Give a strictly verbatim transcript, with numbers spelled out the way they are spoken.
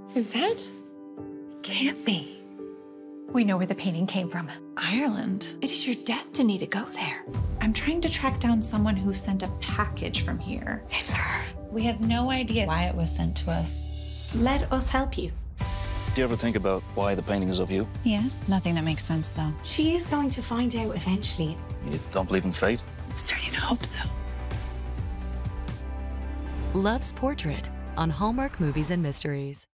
Is that? Can't be. We know where the painting came from. Ireland. It is your destiny to go there. I'm trying to track down someone who sent a package from here. It's her. We have no idea why it was sent to us. Let us help you. Do you ever think about why the painting is of you? Yes, nothing that makes sense, though. She is going to find out eventually. You don't believe in fate? I'm starting to hope so. Love's Portrait on Hallmark Movies and Mysteries.